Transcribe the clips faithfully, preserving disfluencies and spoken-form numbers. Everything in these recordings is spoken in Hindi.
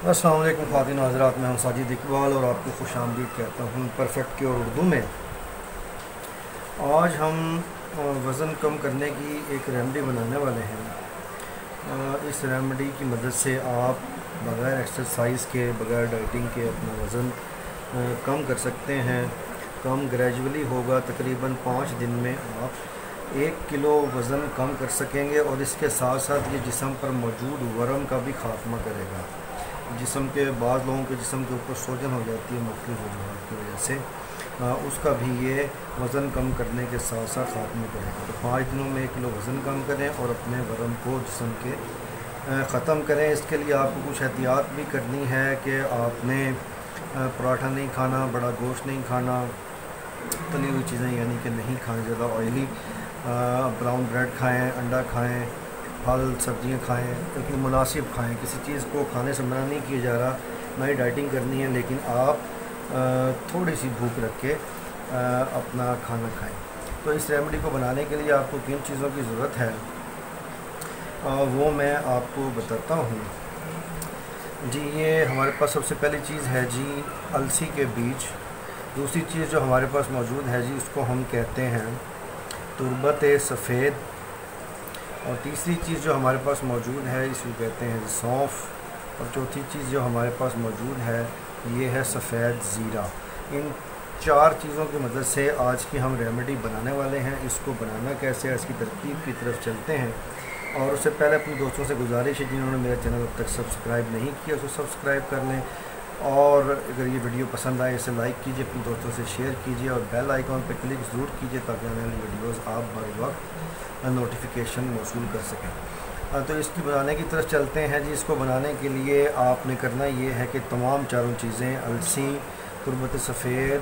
अस्सलाम वालेकुम ख़वातीन हज़रात, मैं हूं साजिद इकबाल और आपको खुश आमदीद कहता हूं परफेक्ट की और उर्दू में। आज हम वज़न कम करने की एक रेमेडी बनाने वाले हैं। इस रेमेडी की मदद से आप बग़ैर एक्सरसाइज के, बग़ैर डाइटिंग के अपना वज़न कम कर सकते हैं। कम ग्रेजुअली होगा, तकरीबन पाँच दिन में आप एक किलो वज़न कम कर सकेंगे और इसके साथ साथ ये जिस्म पर मौजूद वरम का भी खात्मा करेगा। जिस्म के बाद लोगों के जिस्म के ऊपर सोजन हो जाती है मुख्तलिफ वजूहात की वजह से, आ, उसका भी ये वज़न कम करने के साथ साथ खात्मा करेगा। तो पाँच दिनों में एक किलो वज़न कम करें और अपने वरम को जिस्म के ख़त्म करें। इसके लिए आपको कुछ एहतियात भी करनी है कि आपने पराठा नहीं खाना, बड़ा गोश्त नहीं खाना, तली हुई चीज़ें यानी कि नहीं खाएँ, ज़्यादा ऑयली, ब्राउन ब्रेड खाएँ, अंडा खाएँ, फल सब्जियां खाएं, लेकिन मुनासिब खाएं। किसी चीज़ को खाने से मना नहीं किया जा रहा, ना ही डाइटिंग करनी है, लेकिन आप थोड़ी सी भूख रख के अपना खाना खाएं। तो इस रेमेडी को बनाने के लिए आपको किन चीज़ों की ज़रूरत है वो मैं आपको बताता हूँ जी। ये हमारे पास सबसे पहली चीज़ है जी अलसी के बीज। दूसरी चीज़ जो हमारे पास मौजूद है जी, उसको हम कहते हैं तुरबत सफ़ेद। और तीसरी चीज़ जो हमारे पास मौजूद है इसको कहते हैं सौंफ। और चौथी चीज़ जो हमारे पास मौजूद है ये है सफ़ेद ज़ीरा। इन चार चीज़ों की मदद से आज की हम रेमेडी बनाने वाले हैं। इसको बनाना कैसे है, इसकी तरकीब की तरफ चलते हैं। और उससे पहले अपने दोस्तों से गुजारिश है जिन्होंने मेरा चैनल अब तक सब्सक्राइब नहीं किया उसको सब्सक्राइब कर लें, और अगर ये वीडियो पसंद आए इसे लाइक कीजिए, अपने दोस्तों से शेयर कीजिए और बेल आइकॉन पर क्लिक ज़रूर कीजिए ताकि आने वाली वीडियोज़ आप बर वक्त नोटिफिकेशन मौसूल कर सकें। तो इसकी बनाने की तरफ चलते हैं जी। इसको बनाने के लिए आपने करना ये है कि तमाम चारों चीज़ें अलसी, तुरबत सफ़ेद,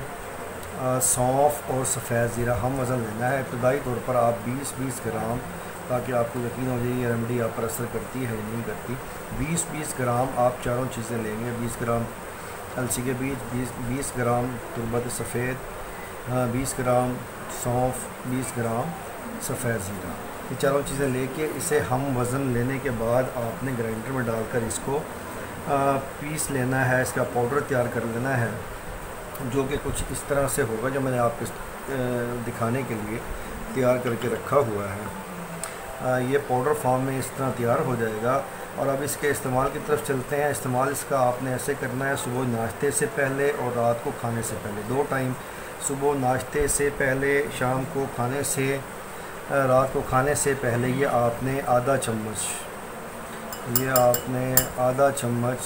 सौंफ और सफ़ेद ज़ीरा हम वज़न लेना है। इब्तदाई तौर पर आप बीस बीस ग्राम, ताकि आपको यकीन हो जाए ये रेमेडी आप पर असर करती है या नहीं करती। बीस बीस ग्राम आप चारों चीज़ें लेंगे। बीस ग्राम अलसी के बीज, बीस बीस ग्राम तुरबत सफ़ेद, बीस ग्राम सौंफ, बीस ग्राम सफ़ेद ज़ीरा। ये चारों चीज़ें लेके इसे हम वज़न लेने के बाद आपने ग्राइंडर में डालकर इसको आ, पीस लेना है। इसका पाउडर तैयार कर लेना है जो कि कुछ इस तरह से होगा, जो मैंने आपको दिखाने के लिए तैयार करके रखा हुआ है। आ, ये पाउडर फॉर्म में इस तरह तैयार हो जाएगा। और अब इसके इस्तेमाल की तरफ चलते हैं। इस्तेमाल इसका आपने ऐसे करना है, सुबह नाश्ते से पहले और रात को खाने से पहले, दो टाइम, सुबह नाश्ते से पहले, शाम को खाने से, रात को खाने से पहले ये आपने आधा चम्मच ये आपने आधा चम्मच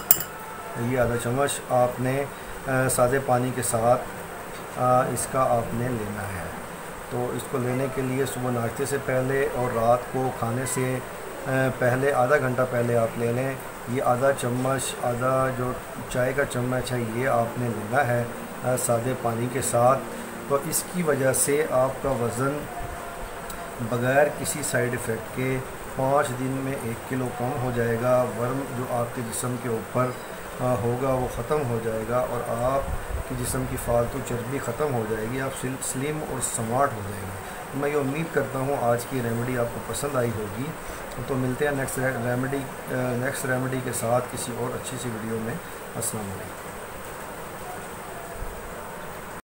ये आधा चम्मच आपने सादे पानी के साथ आ, इसका आपने लेना है। तो इसको लेने के लिए सुबह नाश्ते से पहले और रात को खाने से पहले आधा घंटा पहले आप ले लें। ये आधा चम्मच, आधा जो चाय का चम्मच है, ये आपने लेना है सादे पानी के साथ। तो इसकी वजह से आपका वज़न बग़ैर किसी साइड इफ़ेक्ट के पाँच दिन में एक किलो कम हो जाएगा। वर्म जो आपके जिस्म के ऊपर होगा वो ख़त्म हो जाएगा और आपके जिस्म की फ़ालतू चर्बी ख़त्म हो जाएगी। आप स्लिम और स्मार्ट हो जाएंगे। मैं ये उम्मीद करता हूँ आज की रेमेडी आपको पसंद आई होगी। तो मिलते हैं नेक्स्ट रेमेडी नेक्स्ट रेमेडी के साथ किसी और अच्छी सी वीडियो में। अस्सलाम वालेकुम।